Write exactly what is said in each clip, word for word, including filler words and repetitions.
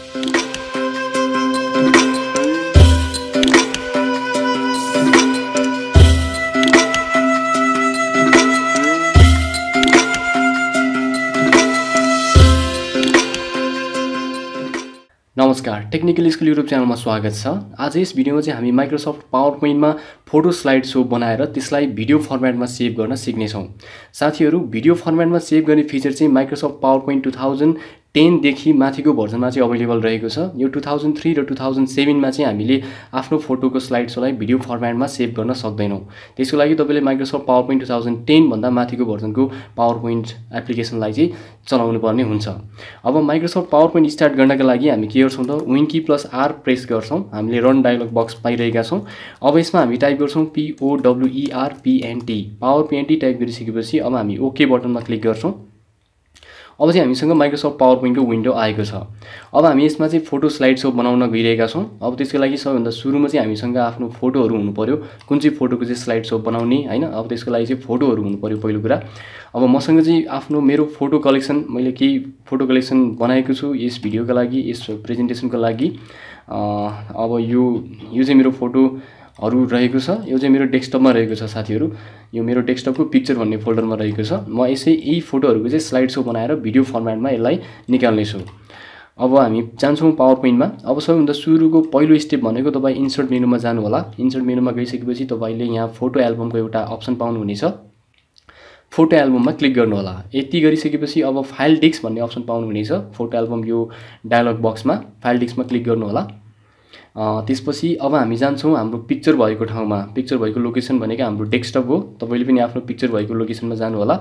नमस्कार, technical school YouTube च्यानलमा स्वागत छ। आज यस भिडियोमा चाहिँ हामी माइक्रोसफ्ट पावर पोइन्टमा फोटो स्लाइड सो बनाएर त्यसलाई भिडियो फर्मेटमा सेभ गर्न सिक्नेछौँ। साथीहरू, भिडियो फर्मेटमा सेभ गर्ने फिचर चाहिँ Microsoft PowerPoint two thousand ten देखि माथिको भर्जनमा चाहिँ अवेलेबल रहेको छ। यो टु थाउजन्ड थ्री र टु थाउजन्ड सेभेनमा चाहिँ हामीले आफ्नो फोटोको स्लाइड सोलाई भिडियो फर्मेटमा सेभ गर्न सक्दैनौँ। त्यसको लागि तपाईँले Microsoft PowerPoint two thousand ten भन्दा माथिको भर्जनको पावर पोइन्ट एप्लिकेसनलाई चाहिँ चलाउनु पर्ने हुन्छ। अब माइक्रोसफ्ट पावर पोइन्ट स्टार्ट गर्नका लागि हामी के गर्छौँ त, Win key plus R press गर्छौँ। हामीले रन डायलग बक्स पाइरहेका छौँ। अब यसमा हामी टाइप गर्छौँ पिओडब्लुइआर पिएनटी, पावर पिएनटी टाइप गरिसकेपछि अब हामी ओके बटनमा क्लिक गर्छौँ। अब चाहिँ हामीसँग माइक्रोसफ्ट पावर पोइन्टको विन्डो आएको छ। अब हामी यसमा चाहिँ फोटो स्लाइड सो बनाउन गइरहेका छौँ। अब त्यसको लागि सबैभन्दा सुरुमा चाहिँ हामीसँग आफ्नो फोटोहरू हुनु पर्यो। कुन चाहिँ फोटोको चाहिँ स्लाइड सो बनाउने हैन। अब त्यसको लागि चाहिँ फोटोहरू हुनु पर्यो पहिलो कुरा। अब मसँग चाहिँ आफ्नो मेरो फोटो कलेक्सन, मैले केही फोटो कलेक्सन बनाएको छु यस भिडियोका लागि, यस प्रेजेन्टेसनको लागि। अब यो यो चाहिँ मेरो फोटोहरू रहेको छ। यो चाहिँ मेरो डेस्कटपमा रहेको छ साथीहरू। यो मेरो डेस्कटपको पिक्चर भन्ने फोल्डरमा रहेको छ। म यसै यही फोटोहरूको चाहिँ स्लाइड सो बनाएर भिडियो फर्मेटमा यसलाई निकाल्नेछु। अब हामी जान्छौँ पावर पोइन्टमा। अब सबैभन्दा सुरुको पहिलो स्टेप भनेको तपाईँ इन्सर्ट मेनुमा जानु होला। इन्सर्ट मेनुमा गइसकेपछि तपाईँले यहाँ फोटो एल्बमको एउटा अप्सन पाउनुहुनेछ। फोटो एल्बममा क्लिक गर्नु होला। यति गरिसकेपछि अब फाइल डिस्क भन्ने अप्सन पाउनुहुनेछ। फोटो एल्बम यो डायलग बक्समा फाइल डिस्कमा क्लिक गर्नु होला। त्यसपछि अब हामी जान्छौँ हाम्रो पिक्चर भएको ठाउँमा। पिक्चर भएको लोकेसन भनेको हाम्रो डेस्कटप हो। तपाईँले पनि आफ्नो पिक्चर भएको लोकेसनमा जानु होला।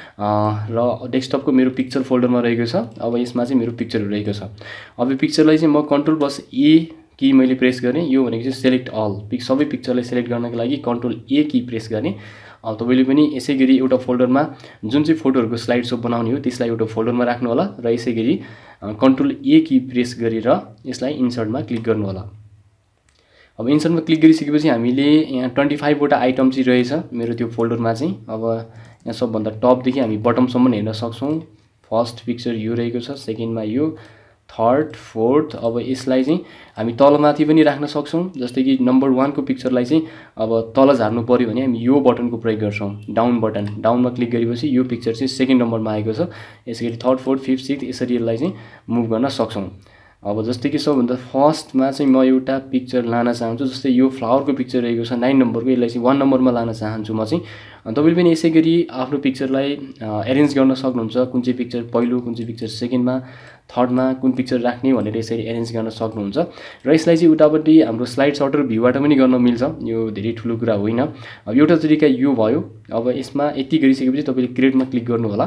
र डेस्कटपको मेरो पिक्चर फोल्डरमा रहेको छ। अब यसमा चाहिँ मेरो पिक्चरहरू रहेको छ। अब यो पिक्चरलाई चाहिँ म कन्ट्रोल प्लस ए की मैले प्रेस गरेँ। यो भनेको चाहिँ सेलेक्ट अल, पिक सबै पिक्चरलाई सेलेक्ट गर्नको लागि कन्ट्रोल ए की प्रेस गरेँ। अब तपाईँले पनि यसै गरी एउटा फोल्डरमा जुन चाहिँ फोटोहरूको स्लाइड सो बनाउने हो त्यसलाई एउटा फोल्डरमा राख्नु होला र यसै गरी कन्ट्रोल ए की प्रेस गरेर यसलाई इन्सर्टमा क्लिक गर्नु होला। अब इन्सर्टमा क्लिक गरिसकेपछि हामीले यहाँ ट्वेन्टी फाइभवटा आइटम चाहिँ रहेछ मेरो त्यो फोल्डरमा चाहिँ। अब यहाँ सबभन्दा टपदेखि हामी बटमसम्म हेर्न सक्छौँ। फर्स्ट पिक्चर यो रहेको छ, सेकेन्डमा यो, थर्ड, फोर्थ। अब यसलाई चाहिँ हामी तलमाथि पनि राख्न सक्छौँ। जस्तै कि नम्बर वानको पिक्चरलाई चाहिँ अब तल झार्नु पऱ्यो भने हामी यो बटनको प्रयोग गर्छौँ, डाउन बटन। डाउनमा क्लिक गरेपछि यो पिक्चर चाहिँ सेकेन्ड नम्बरमा आएको छ। यसै गरी थर्ड, फोर्थ, फिफ्थ, सिक्स्थ यसरी यसलाई चाहिँ मुभ गर्न सक्छौँ। अब जस्तै कि सबभन्दा फर्स्टमा चाहिँ म एउटा पिक्चर लान चाहन्छु। जस्तै यो फ्लावरको पिक्चर रहेको छ नाइन नम्बरको, यसलाई चाहिँ वान नम्बरमा लान चाहन्छु म चाहिँ। तपाईँले पनि यसै गरी आफ्नो पिक्चरलाई एरेन्ज गर्न सक्नुहुन्छ। कुन चाहिँ पिक्चर पहिलो, कुन चाहिँ पिक्चर सेकेन्डमा, थर्डमा कुन पिक्चर राख्ने भनेर यसरी एरेन्ज गर्न सक्नुहुन्छ। र यसलाई चाहिँ उतापट्टि हाम्रो स्लाइड सर्टर भ्यूबाट पनि गर्न मिल्छ। यो धेरै ठुलो कुरा होइन। अब एउटा तरिका यो भयो। अब यसमा यति गरिसकेपछि तपाईँले क्रिएटमा क्लिक गर्नु होला।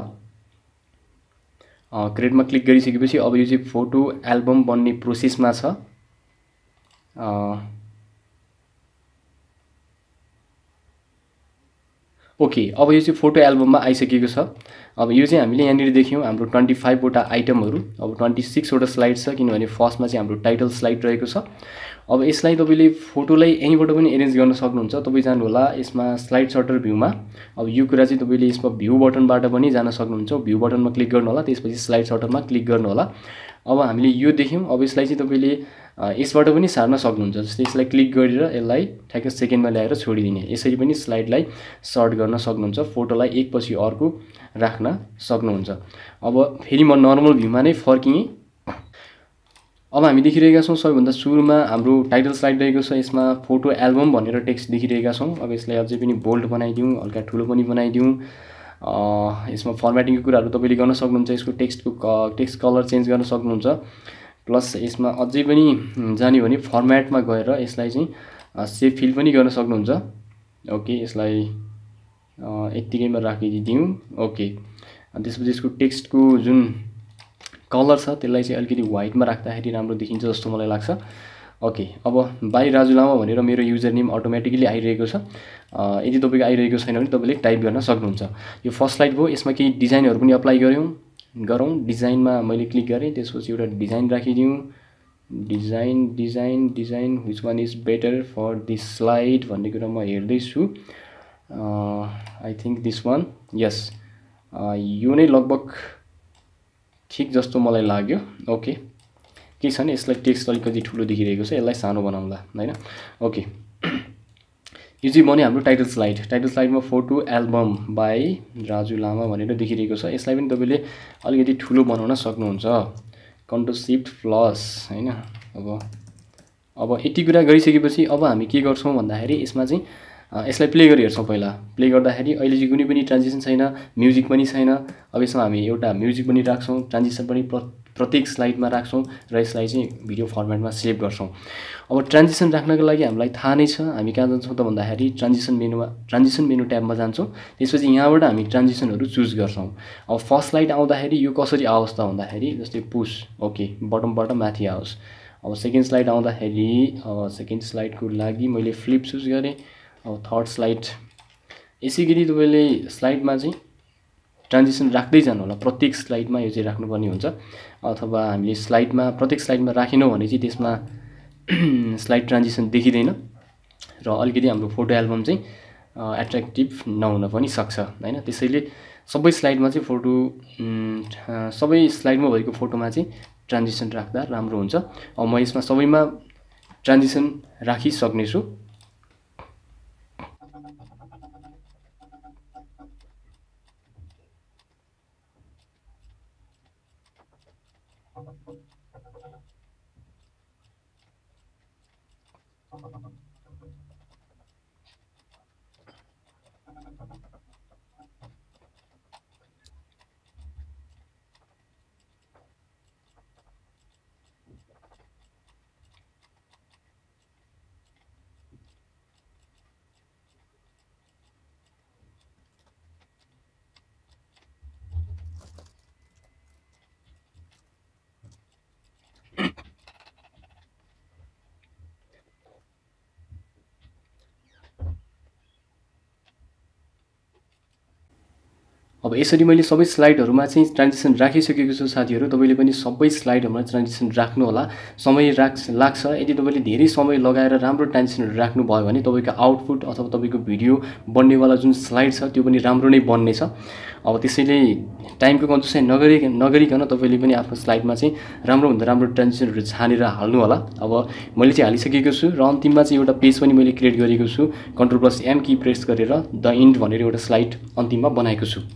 क्रिएटमा क्लिक गरिसकेपछि अब यो चाहिँ फोटो एल्बम बन्ने प्रोसेसमा छ। ओके, अब यो चाहिँ फोटो एल्बममा आइसकेको छ। अब यो चाहिँ हामीले यहाँनिर देख्यौँ हाम्रो ट्वेन्टी फाइभवटा आइटमहरू। अब ट्वेन्टी सिक्सवटा स्लाइड छ किनभने फर्स्टमा चाहिँ हाम्रो टाइटल स्लाइड रहेको छ। अब यसलाई तपाईँले फोटोलाई यहीँबाट पनि एरेन्ज गर्न सक्नुहुन्छ। तपाईँ जानु होला यसमा स्लाइड सर्टर भ्यूमा। अब यो कुरा चाहिँ तपाईँले यसमा भ्यू बटनबाट पनि जान सक्नुहुन्छ। भ्यू बटनमा क्लिक गर्नु होला, त्यसपछि स्लाइड सर्टरमा क्लिक गर्नु होला। अब हामीले यो देख्यौँ। अब यसलाई चाहिँ तपाईँले यसबाट पनि सार्न सक्नुहुन्छ। जस्तै यसलाई क्लिक गरेर यसलाई ठ्याक्क सेकेन्डमा ल्याएर छोडिदिने, यसरी पनि स्लाइडलाई सर्ट गर्न सक्नुहुन्छ। फोटोलाई एकपछि अर्को राख्न सक्नुहुन्छ। अब फेरि म नर्मल भ्यूमा नै फर्किएँ। अब हामी देखिरहेका छौँ सबैभन्दा सुरुमा हाम्रो टाइटल स्लाइड रहेको छ। यसमा फोटो एल्बम भनेर टेक्स्ट देखिरहेका छौँ। अब यसलाई अझै पनि बोल्ड बनाइदिउँ, हल्का ठुलो पनि बनाइदिउँ। यसमा फर्मेटिङको कुराहरू तपाईँले गर्न सक्नुहुन्छ। यसको टेक्स्टको टेक्स्ट कलर चेन्ज गर्न सक्नुहुन्छ। प्लस यसमा अझै पनि जाने भने फर्मेटमा गएर यसलाई चाहिँ सेभ फिल पनि गर्न सक्नुहुन्छ। ओके, यसलाई यत्तिकैमा राखिदिउँ। ओके, त्यसपछि यसको टेक्स्टको जुन कलर छ त्यसलाई चाहिँ अलिकति व्हाइटमा राख्दाखेरि राम्रो देखिन्छ जस्तो मलाई लाग्छ। ओके, अब बाई राजु लामा भनेर मेरो युजर नेम अटोमेटिकली आइरहेको छ। यदि तपाईँको आइरहेको छैन भने तपाईँले टाइप गर्न सक्नुहुन्छ। यो फर्स्ट स्लाइड भयो। यसमा केही डिजाइनहरू पनि अप्लाई गऱ्यौँ गरौँ डिजाइनमा मैले क्लिक गरेँ। त्यसपछि एउटा डिजाइन राखिदिउँ। Design design design which one is better for this slide भन्ने कुरा म हेर्दैछु। I think this one, yes, यो नै लगभग ठिक जस्तो मलाई लाग्यो। ओके, के छ भने यसलाई टेक्स्ट अलिकति ठुलो देखिरहेको छ, यसलाई सानो बनाउँला हैन। ओके, यो चाहिँ बन्यो हाम्रो टाइटल स्लाइड। टाइटल स्लाइडमा photo album by Raju Lama भनेर देखिरहेको छ। यसलाई पनि तपाईँले अलिकति ठुलो बनाउन सक्नुहुन्छ, कन्ट्रोल सिफ्ट प्लस हैन। अब अब यति कुरा गरिसकेपछि अब हामी के गर्छौँ भन्दाखेरि यसमा चाहिँ यसलाई प्ले गरी हेर्छौँ। पहिला प्ले गर्दाखेरि अहिले चाहिँ कुनै पनि ट्रान्जिसन छैन, म्युजिक पनि छैन। अब यसमा हामी एउटा म्युजिक पनि राख्छौँ, ट्रान्जिसन पनि प्रत्येक स्लाइडमा राख्छौँ र यसलाई चाहिँ भिडियो फर्मेटमा सेभ गर्छौँ। अब ट्रान्जिसन राख्नको लागि हामीलाई थाहा नै छ, हामी कहाँ जान्छौँ त भन्दाखेरि ट्रान्जिसन मेनुमा ट्रान्जिसन मेनु ट्याबमा जान्छौँ। त्यसपछि यहाँबाट हामी ट्रान्जिसनहरू चुज गर्छौँ। अब फर्स्ट स्लाइड आउँदाखेरि यो कसरी आओस् त भन्दाखेरि जस्तै पुस, ओके, बटमबाट माथि आओस्। अब सेकेन्ड स्लाइड आउँदाखेरि अब सेकेन्ड स्लाइडको लागि मैले फ्लिप चुज गरेँ। अब थर्ड स्लाइड यसै गरी तपाईँले स्लाइडमा चाहिँ ट्रान्जिसन राख्दै जानु होला, प्रत्येक स्लाइडमा यो चाहिँ राख्नुपर्ने हुन्छ। अथवा हामीले स्लाइडमा प्रत्येक स्लाइडमा राखेनौँ भने चाहिँ त्यसमा स्लाइड ट्रान्जिसन देखिँदैन र अलिकति हाम्रो फोटो एल्बम चाहिँ एट्र्याक्टिभ नहुन पनि सक्छ हैन। त्यसैले सबै स्लाइडमा चाहिँ फोटो सबै स्लाइडमा भएको फोटोमा चाहिँ ट्रान्जिसन राख्दा राम्रो हुन्छ। अब म यसमा सबैमा ट्रान्जिसन राखिसक्नेछु। अब यसरी मैले सबै स्लाइडहरुमा चाहिँ ट्रान्जिसन राखिसकेको छु साथीहरु। तपाईले पनि सबै स्लाइडहरुमा ट्रान्जिसन राख्नु होला। समय लाग्छ, यदि तपाईले धेरै समय लगाएर राम्रो ट्रान्जिसनहरु राख्नु भयो भने तपाईको आउटपुट अथवा तपाईको भिडियो बन्नेवाला जुन स्लाइड छ त्यो पनि राम्रो नै बन्ने छ। अब त्यसैले टाइमको कन्जुसाइ नगरी नगरिकन तपाईले पनि आफ्नो स्लाइडमा चाहिँ राम्रो भन्दा राम्रो ट्रान्जिसनहरु छानेर हाल्नु होला। अब मैले चाहिँ हालिसकेको छु र अन्तिममा चाहिँ एउटा पेज पनि मैले क्रिएट गरेको छु। Control plus M key press गरेर द इन्ड भनेर एउटा स्लाइड अन्तिममा बनाएको छु।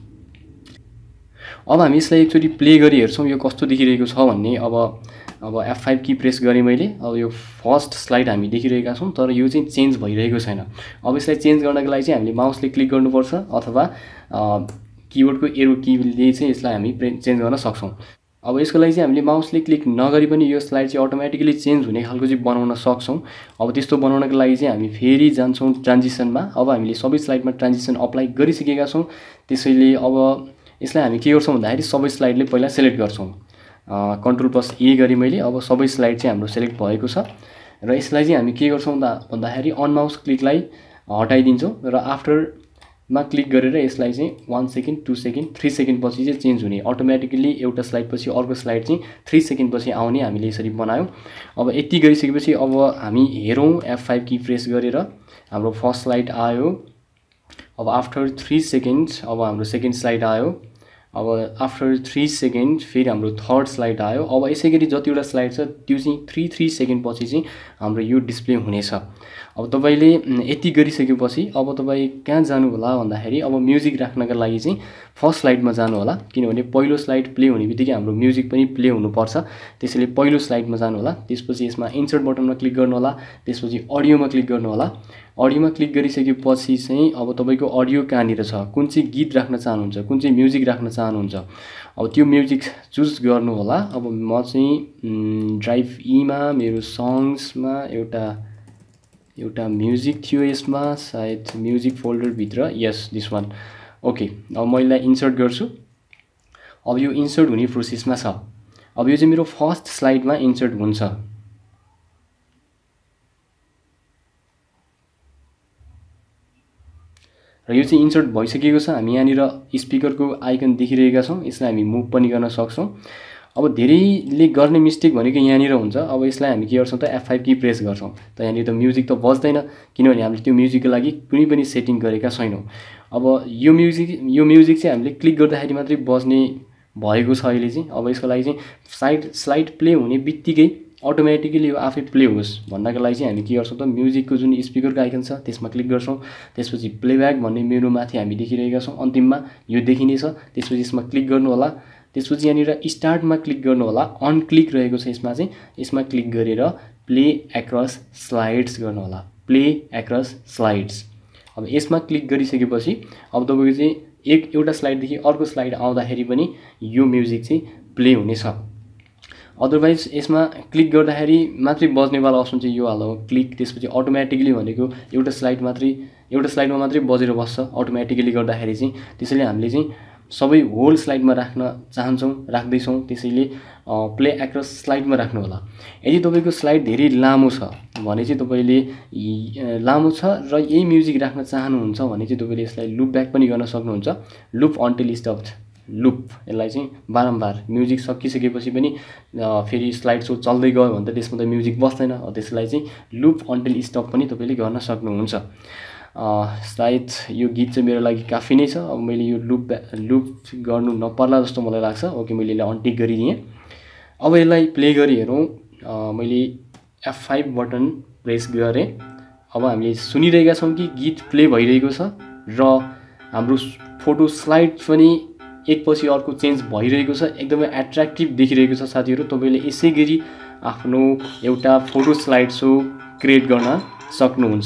अब हामी यसलाई एकचोटी प्ले गरी हेर्छौं यो कस्तो देखिरहेको छ भन्ने। अब अब एफ फाइभ की प्रेस गरे मैले। अब यो फर्स्ट स्लाइड हामी देखिरहेका छौं, तर यो चाहिँ चेन्ज भइरहेको छैन। अब यसलाई चेन्ज गर्नको लागि चाहिँ हामीले माउसले क्लिक गर्नुपर्छ अथवा किबोर्डको एरो कीले चाहिँ यसलाई हामी चेन्ज गर्न सक्छौं। अब यसको लागि चाहिँ हामीले माउसले क्लिक नगरी पनि यो स्लाइड चाहिँ अटोमेटिकली चेन्ज हुने खालको चाहिँ बनाउन सक्छौं। अब त्यस्तो बनाउनको लागि चाहिँ हामी फेरि जान्छौं ट्रान्जिसनमा। अब हामीले सबै स्लाइडमा ट्रान्जिसन अप्लाई गरिसकेका छौं। त्यसैले अब यसलाई हामी के गर्छौं भन्दाखेरि सबै स्लाइडले पहिला सिलेक्ट गर्छौं। कन्ट्रोल प्लस ए गरी मैले। अब सबै स्लाइड चाहिँ हाम्रो सिलेक्ट भएको छ र यसलाई चाहिँ हामी के गर्छौं भन्दाखेरि अन माउस क्लिकलाई हटाइदिन्छौं र आफ्टरमा क्लिक गरेर यसलाई चाहिँ एक सेकेन्ड, दुई सेकेन्ड, तीन सेकेन्ड पछि चाहिँ चेन्ज हुने अटोमेटिकली एउटा स्लाइड पछि अर्को स्लाइड चाहिँ तीन सेकेन्ड पछि आउने हामीले यसरी बनायौं। अब यति गरिसकेपछि अब हामी हेरौं एफ फाइभ की प्रेस गरेर हाम्रो फर्स्ट स्लाइड आयो। अब आफ्टर तीन सेकेन्ड अब हाम्रो सेकेन्ड स्लाइड आयो। अब आफ्टर तीन सेकेन्ड फेरि हाम्रो थर्ड स्लाइड आयो। अब यसैगरी जतिवटा स्लाइड छ त्यो चाहिँ तीन तीन सेकेन्ड पछि चाहिँ हाम्रो यो डिस्प्ले हुनेछ। अब तपाईले यति गरिसकेपछि अब तपाई कहाँ जानु होला भन्दाखेरि अब म्युजिक राख्नका लागि चाहिँ फर्स्ट स्लाइडमा जानु होला, किनभने पहिलो स्लाइड प्ले हुनेबित्तिकै हाम्रो म्युजिक पनि प्ले हुनुपर्छ। त्यसैले पहिलो स्लाइडमा जानु होला। त्यसपछि यसमा इन्सर्ट बटनमा क्लिक गर्नु होला। त्यसपछि अडियोमा क्लिक गर्नु होला। अडियोमा क्लिक गरिसकेपछि चाहिँ अब तपाईको अडियो कहाँनिर छ, कुन चाहिँ गीत राख्न चाहनुहुन्छ, कुन चाहिँ म्युजिक राख्न चाहनुहुन्छ, अब त्यो म्युजिक चुज गर्नु होला। अब म चाहिँ ड्राइभ ईमा मेरो सङ्ग्समा एउटा एउटा म्युजिक थियो, यसमा सायद म्युजिक फोल्डर भित्र, यस दिस वान। ओके, अब म यसलाई इन्सर्ट गर्छु। अब यो इन्सर्ट हुने प्रोसेसमा छ। अब यो चाहिँ मेरो फर्स्ट स्लाइडमा इन्सर्ट हुन्छ। र यो चाहिँ इन्सर्ट भइसकेको छ। हामी यहाँनिर स्पिकरको आइकन देखिरहेका छौं, यसलाई हामी मुभ पनि गर्न सक्छौं। अब धेरैले गर्ने मिस्टेक भनेको यहाँनिर हुन्छ। अब यसलाई हामी के गर्छौं त एफ फाइभ की प्रेस गर्छौं, त यहाँनिर त म्युजिक त बज्दैन, किनभने हामीले त्यो म्युजिकको लागि कुनै पनि सेटिङ गरेका छैनौं। अब यो म्युजिक यो म्युजिक चाहिँ हामीले क्लिक गर्दाखेरि मात्रै बज्ने भएको छ अहिले चाहिँ। अब यसको लागि चाहिँ साइड स्लाइड प्ले हुने बित्तिकै अटोमेटिकली यो आफै प्ले होस् भन्नको लागि चाहिँ हामी के गर्छौँ त म्युजिकको जुन स्पिकरको आइकन छ त्यसमा क्लिक गर्छौँ। त्यसपछि प्लेब्याक भन्ने मेनुमाथि हामी देखिरहेका छौँ अन्तिममा यो देखिनेछ। त्यसपछि यसमा क्लिक गर्नु होला। त्यसपछि यहाँनिर स्टार्टमा क्लिक गर्नु होला। अन क्लिक रहेको छ यसमा चाहिँ यसमा क्लिक गरेर प्ले एक्रस स्लाइड्स गर्नु होला। प्ले एक्रस स्लाइड्स अब यसमा क्लिक गरिसकेपछि अब तपाईको चाहिँ एक एउटा स्लाइडदेखि अर्को स्लाइड आउँदाखेरि पनि यो म्युजिक चाहिँ प्ले हुनेछ। अदरवाइज यसमा क्लिक गर्दाखेरि मात्रै बज्नेवाला अप्सन चाहिँ यो हाल्नु क्लिक। त्यसपछि अटोमेटिकली भनेको एउटा स्लाइड मात्रै एउटा स्लाइडमा मात्रै बजेर बस्छ अटोमेटिकली गर्दाखेरि चाहिँ। त्यसैले हामीले चाहिँ सबै होल स्लाइडमा राख्न चाहन्छौँ राख्दैछौँ त्यसैले प्ले एक्रस स्लाइडमा राख्नु होला। यदि तपाईँको स्लाइड धेरै लामो छ भने चाहिँ तपाईँले लामो छ र यही म्युजिक राख्न चाहनुहुन्छ भने चाहिँ तपाईँले यसलाई लुप ब्याक पनि गर्न सक्नुहुन्छ। लुप अन्टिल स्टप्ड लुप यसलाई चाहिँ बारम्बार म्युजिक सकिसकेपछि पनि फेरि स्लाइड सो चल्दै गयो भने त त्यसमा त म्युजिक बस्दैन। त्यसलाई चाहिँ लुप अन्टिल स्टप पनि तपाईँले गर्न सक्नुहुन्छ। सायद यो गीत चाहिँ मेरो लागि काफी नै छ। अब मैले यो लुप लुप गर्नु नपर्ला जस्तो मलाई लाग्छ। ओके मैले यसलाई अनटिक गरिदिएँ। अब यसलाई प्ले गरी हेरौँ। मैले एफ फाइभ बटन प्रेस गरेँ। अब हामीले सुनिरहेका छौँ कि गीत प्ले भइरहेको छ र हाम्रो फोटो स्लाइड पनि एकपछि अर्को चेन्ज भइरहेको छ। एकदमै एट्र्याक्टिभ देखिरहेको छ साथीहरू। तपाईँले यसै गरी आफ्नो एउटा फोटो स्लाइड सो क्रिएट गर्न सक्नुहुन्छ।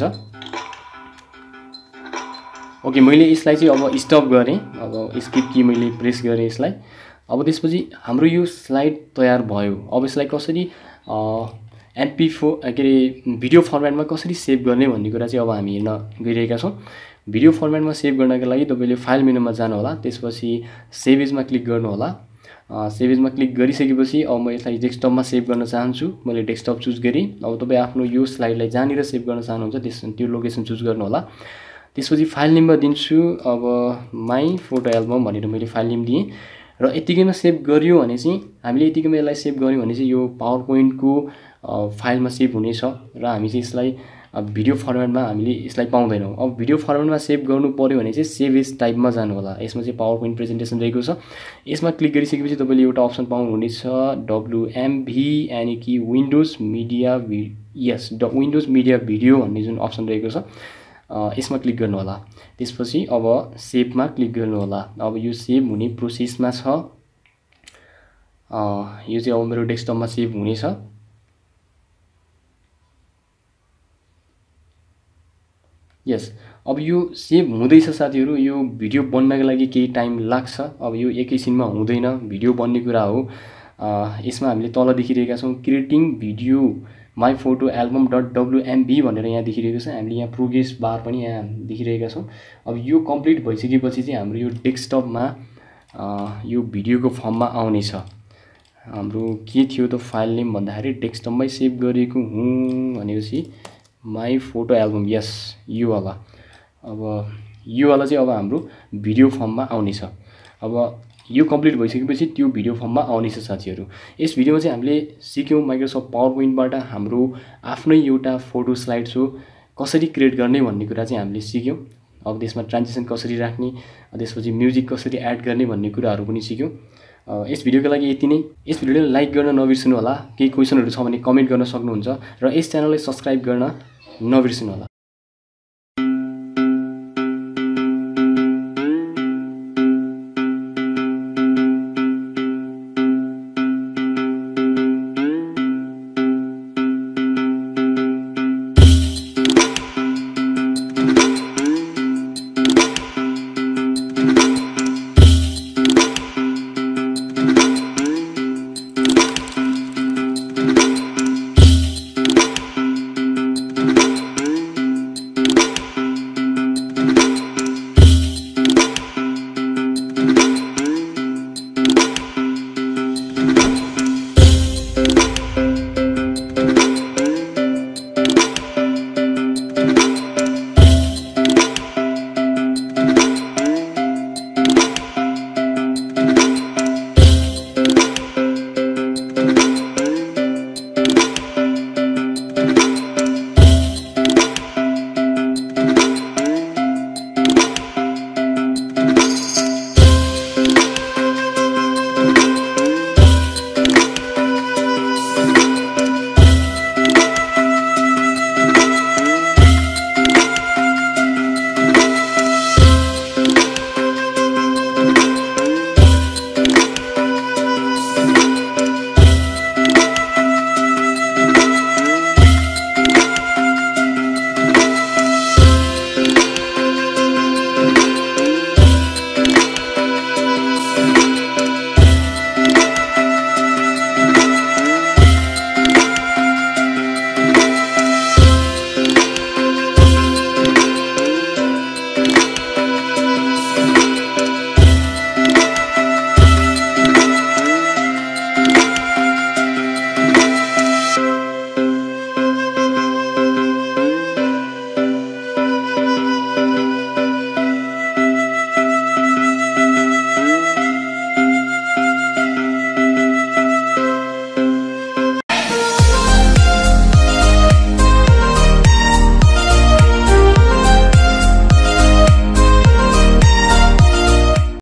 ओके मैले यसलाई चाहिँ अब स्टप गरेँ। अब स्किप की मैले प्रेस गरेँ यसलाई। अब त्यसपछि हाम्रो यो स्लाइड तयार भयो। अब यसलाई कसरी एमपी फोर के अरे भिडियो फर्मेटमा कसरी सेभ गर्ने भन्ने कुरा चाहिँ अब हामी हेर्न गइरहेका छौँ। भिडियो फर्मेटमा सेभ गर्नको लागि तपाईँले फाइल मेनुमा जानु होला। त्यसपछि सेभ एजमा क्लिक गर्नु होला। सेभ एजमा क्लिक गरिसकेपछि अब म यसलाई डेस्कटपमा सेभ गर्न चाहन्छु। मैले डेस्कटप चुज गरेँ। अब तपाईँ आफ्नो यो स्लाइडलाई जहाँनिर सेभ गर्न चाहनुहुन्छ त्यस त्यो लोकेसन चुज गर्नु होला। त्यसपछि फाइल नेममा दिन्छु अब माई फोटो एल्बम भनेर मैले फाइल नेम दिएँ र यतिकैमा सेभ गरियो भने चाहिँ हामीले यतिकैमा यसलाई सेभ गर्यौँ भने चाहिँ यो पावर पोइन्टको फाइलमा सेभ हुनेछ र हामी चाहिँ यसलाई भिडियो फर्मेटमा हामीले यसलाई पाउँदैनौँ। अब भिडियो फर्मेटमा सेभ गर्नु पर्यो भने चाहिँ सेभ एज टाइपमा जानु होला। यसमा चाहिँ पावर पोइन्ट प्रेजेन्टेसन रहेको छ। यसमा क्लिक गरिसकेपछि तपाईँले एउटा अप्सन पाउनुहुनेछ डब्लुएमभी यानि कि विन्डोज मिडिया भि यस ड विन्डोज मिडिया भिडियो भन्ने जुन अप्सन रहेको छ यसमा क्लिक गर्नु होला। त्यसपछि अब सेभमा क्लिक गर्नु होला। अब यो सेभ हुने प्रोसेसमा छ। यो चाहिँ अब मेरो डेस्कटपमा सेभ हुनेछ। यस अब यो सेभ हुँदैछ साथीहरू। यो भिडियो बन्नको लागि केही टाइम लाग्छ। अब यो एकैछिनमा हुँदैन भिडियो बन्ने कुरा हो। यसमा हामीले तल देखिरहेका छौँ creating video my photo album dot WMV भनेर यहाँ देखिरहेको छ। हामीले यहाँ प्रोग्रेस बार पनि यहाँ देखिरहेका छौँ। अब यो कम्प्लिट भइसकेपछि चाहिँ हाम्रो यो डेस्कटपमा यो भिडियोको फर्ममा आउनेछ। हाम्रो के थियो त फाइल नेम भन्दाखेरि डेस्कटपमै सेभ गरेको हुँ भनेपछि माई फोटो एल्बम यस यो वाला। अब यो वाला चाहिँ अब हाम्रो भिडियो फर्ममा आउनेछ। अब यो कम्प्लिट भइसकेपछि त्यो भिडियो फर्ममा आउनेछ साथीहरू। यस भिडियोमा चाहिँ हामीले सिक्यौँ माइक्रोसफ्ट पावर पोइन्टबाट हाम्रो आफ्नै एउटा फोटो स्लाइड सो कसरी क्रिएट गर्ने भन्ने कुरा चाहिँ हामीले सिक्यौँ। अब त्यसमा ट्रान्जिसन कसरी राख्ने त्यसपछि म्युजिक कसरी एड गर्ने भन्ने कुराहरू पनि सिक्यौँ। यस भिडियोको लागि यति नै। यस भिडियोलाई लाइक गर्न नबिर्सनु होला। केही क्वेसनहरू छ भने कमेन्ट गर्न सक्नुहुन्छ र यस च्यानललाई सब्स्क्राइब गर्न नबिर्सनु होला।